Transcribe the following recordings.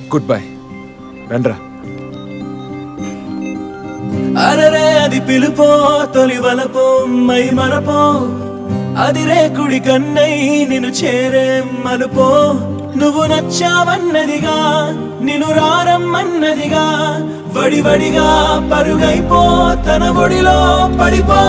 Good bye, రండ్రా. అరరే అది పిలుపో తొలి వలపో మై మరపో, అది రేకుడి కన్నై నిన్ను చేరే మలుపో. నువ్వు నచ్చావన్నదిగా నిన్ను రారమ్మన్నదిగా, వడివడిగా పరుగైపో తన ఒడిలో పడిపో.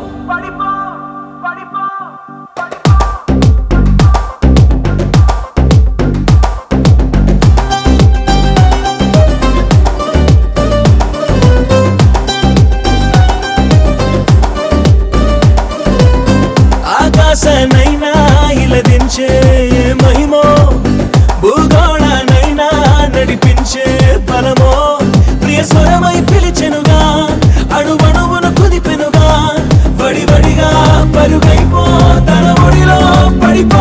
ఆకాశనైనా ఇలదించే మహిమో, భూగోళనైనా నడిపించే బలమో. ప్రియ స్వరమై పిలిచెనుగా, అణువణువును కుదిపెనుగా, వడివడిగా పరుగైపో తన ఒడిలో పడిపో.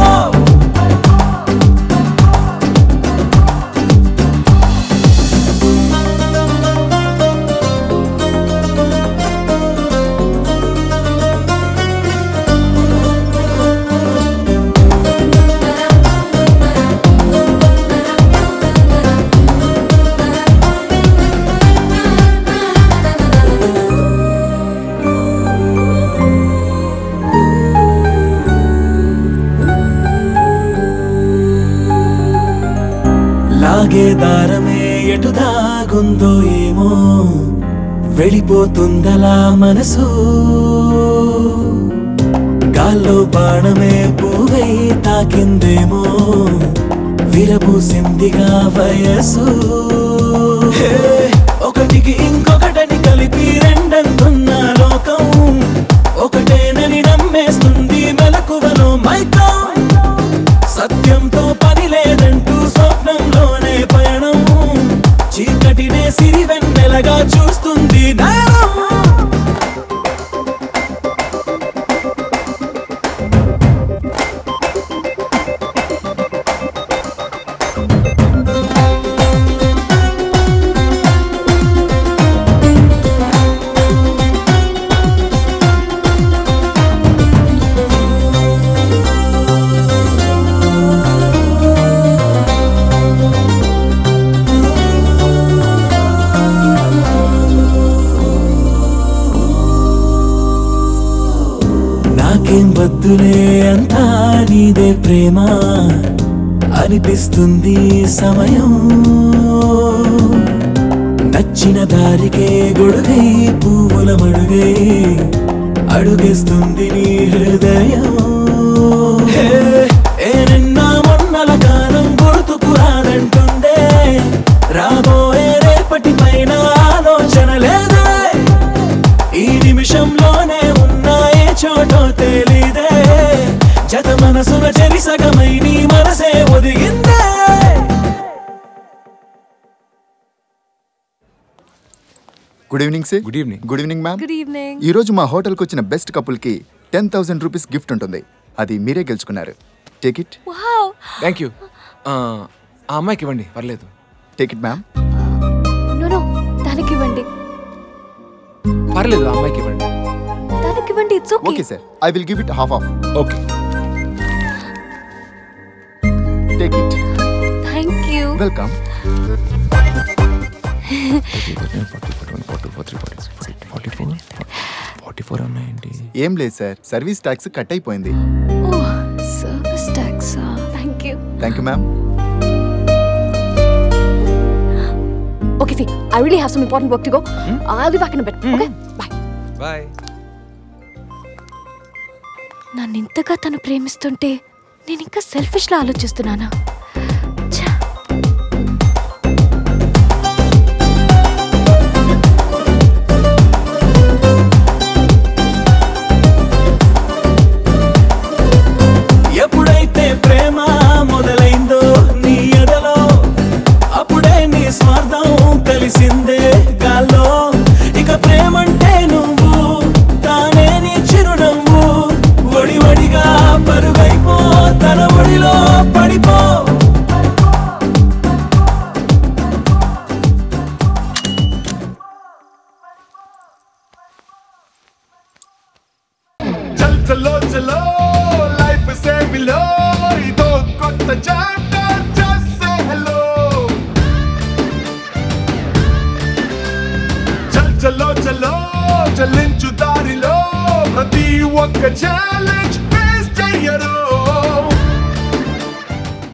లాగే దారమే ఎటు దాగుందో ఏమో, వెళ్ళిపోతుందలా మనసు. గాల్లో బాణమే పువ్వై తాకిందేమో, విరబూసిందిగా వయసు. ఒకటికి ఇంకొకటని కలిపి రెండంటున్న లోకం, ఒకటేనని నమ్మేస్తుంది మెలకువలో మైకం. సత్యంతో పని లేదంటూ స్వప్నంలోనే పయనం, చీకటినే సిరివెన్నెలగా చూస్తుంది నయనం. నాకేం వద్దులే అంతా నీదే ప్రేమ అనిపిస్తుంది సమయం. నచ్చిన దారికే గొడుగై పువ్వుల మడుగై అడుగేస్తుంది నీ హృదయం. నిన్న మొన్నల కాలం గుర్తుకు రాదంటుందే, రాబోయే రేపటి పైన ఆలోచన లేదే. ఈ నిమిషంలోనే ఉన్నాయే చోటో తెలీదే, జత మనసున చెరి సగమై నీ మనసే ఒదిగిందే. Good evening sir. Good evening. Good evening ma'am. Good evening. ఈ రోజు మా హోటల్కి వచ్చిన బెస్ట్ కపుల్కి 10,000 రూపీస్ గిఫ్ట్ ఉంటుంది. అది మీరే గెలుచుకున్నారు. Take it. Wow, thank you. ఆ అమ్మాయికి ఇవ్వండి, పర్లేదు. Take it ma'am. నో దానికి ఇవ్వండి. పర్లేదు, ఆ అమ్మాయికి ఇవ్వండి. దానికి ఇవ్వండి. It's okay. Okay sir, I will give it half off. Okay, take it. Thank you. Welcome. ఏం లేదు సార్, సర్వీస్ ట్యాక్స్ కట్ అయిపోయింది. Oh, service tax. Thank you. Thank you ma'am. Okay, see, I really have some important work to go. I'll be back in a bit. Okay? Bye. Bye. నన్ను ఇంతగా తను ప్రేమిస్తుంటే నేను ఇంకా సెల్ఫిష్లా ఆలోచిస్తున్నానా? ఎప్పుడైతే ప్రేమ మొదలైందో నీ ఎదలో, అప్పుడే నీ స్వార్థం కలిసిందే గాల్లో. ఇక ప్రేమంటే నువ్వు, తానే నీ చిరునవ్వు, వడివడిగా పరుగైపో తన ఒడిలో పడిపో. చల్ చలో చలో లైఫ్ సే మిలో, ఇదో కొత్త చాప్టర్, జస్ట్ సే హలో. చలో చలో చలించు దారిలో ప్రతి ఒక్క ఛాలెంజ్ ఫేస్ చెయ్యరు